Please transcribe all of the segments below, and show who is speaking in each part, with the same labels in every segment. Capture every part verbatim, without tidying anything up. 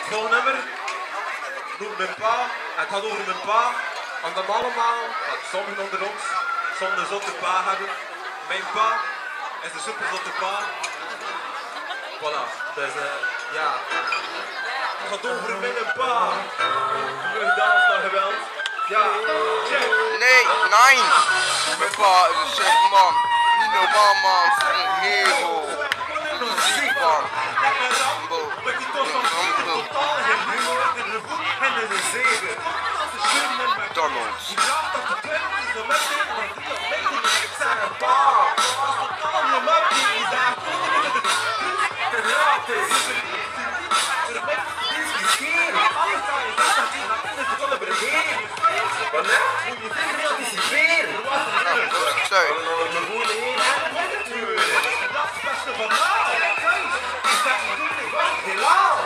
Speaker 1: Volgende nummer noemt mijn pa. Het gaat over mijn pa. En dan allemaal, wat sommigen onder ons, zo'n zotte pa hebben. Mijn pa is een super zotte pa. Voilà, dus uh, ja. Het gaat over mijn pa. Vlug dans naar geweld. Ja, check.
Speaker 2: Nee, nee. Mijn pa is een chef man. Niet normaal man, het is een hero. Ziek man.
Speaker 1: Met die tos van totaal geen humor en een voet en een zeven.
Speaker 2: McDonald's.
Speaker 1: Die draagt op de punt, die is een website en dan drie op meting en ik zeg een pa. Totaal niet een website, die zegt gratis. Er wordt iets gescheren. Alles dat je zegt dat je dat is te kunnen beregeren. Wat net? Moet je tegen heel discipline. Er was een hele
Speaker 2: Sorry.
Speaker 1: we wonen hier en natuurlijk. Dat is het beste van nou. Is dat natuurlijk wel helaas.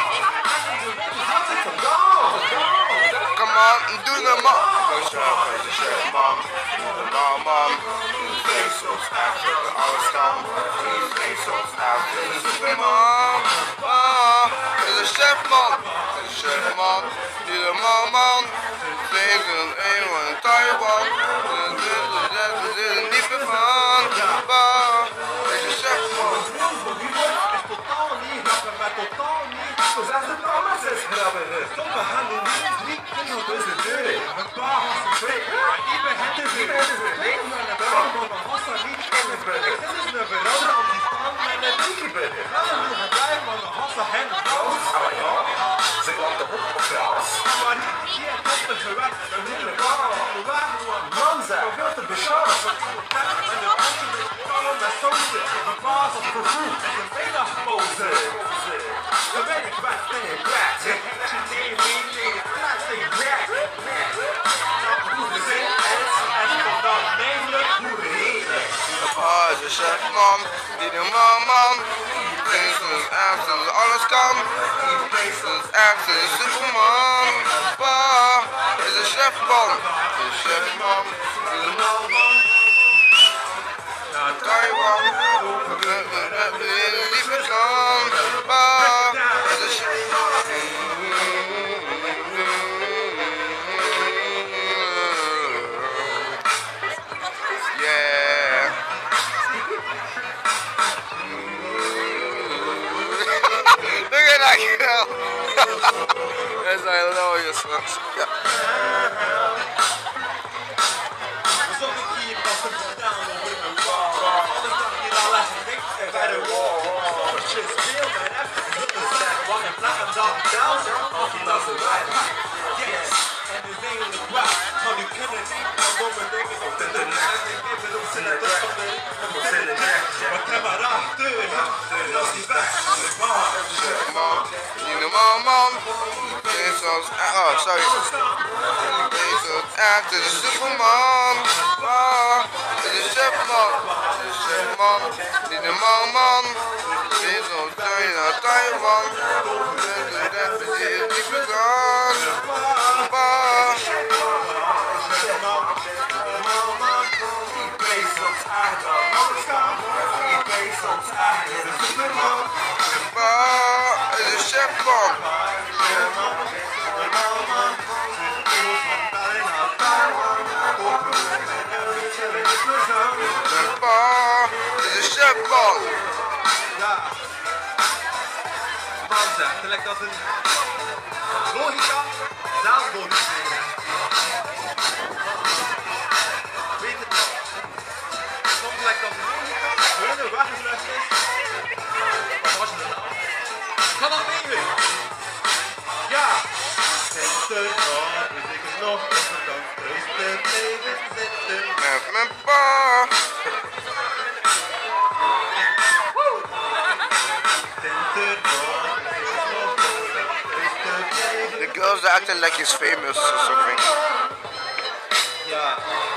Speaker 2: Come on, doe normaal. Een chef, een chef man. Normaal man. Vlees soms eigenlijk alles kan. Vlees soms eigenlijk superman. Ah, is een chef man. Een chef man. Niet normaal man. Vlees een eeuw in Taiwan. Dit is een diepe van. Ah, is een chef man.
Speaker 1: Is totaal niet grappig, maar totaal niet. Zo zeggen ze het allemaal zes grappig. Sommige handen niet, niet kunnen dus de deuren. Een paar gasten twee. Ik ben het dus niet. Ik ben het wel, maar mijn gasten niet kunnen brengen. Dit is een verrouder om die staan met een diekie brengen. Dat is hoe het blijft, maar mijn gasten hen vrouw.
Speaker 3: Maar ja, ze kwam toch op op gras.
Speaker 1: Maar die heeft tot de gewet. Een hele baan van de weg. Man zijn. Maar veel te beschaamd. En de kosten met kalm met sausen. Mijn baas op vervoer. En een middagpauze. Dan ben ik best in je kwijt. Je hebt je leven in je plastic bag. Goede zin en ik kom dan namelijk goede reden.
Speaker 2: Ah, is een chef man. Niet normaal man. Vlees is ergens alles kan. Vlees is ergens superman. Pa, is een chef man. Is een chef man. Niet normaal man. Taiwan. Lieve kan. Pa, is een chef yeah. Look at that girl. That's hilarious, man. Ja.
Speaker 1: Alsof ik hier pas te verstaan over mijn wall. Alles dat je dan les niks en bij de wall. Sommetje speel mijn app. Dit is het. Wat een plek en dat down. Als je dat zo wijt. Yes. En nu zijn we de kwart. Maar nu kunnen niet. Dan doen we dingen op de net. Ik heb het op z'n net. Maar ik heb maar achter. Dat is die weg.
Speaker 2: Chef man. Niet normaal man. Vlees als oh, sorry. Vlees als echt is een superman. Ah, is een chef man. Is een chef man. Niet normaal man. Vlees als naar Taiwan. Dit is niet begaan. Ah. Pa, is een chef man. Pa, is een chef man.
Speaker 1: Ja. Man zegt, het lijkt als een logica, zelflogisch. Weet het nog? Soms lijkt als een logica, gewoon een weggesluist is. Wat was je er nou? Ga dan mee weer. Ja. Zitten nog, dus ik het nog even kan troosten, leven zitten.
Speaker 2: Met mijn pa. The girls are acting like he's famous or something.
Speaker 1: Ja.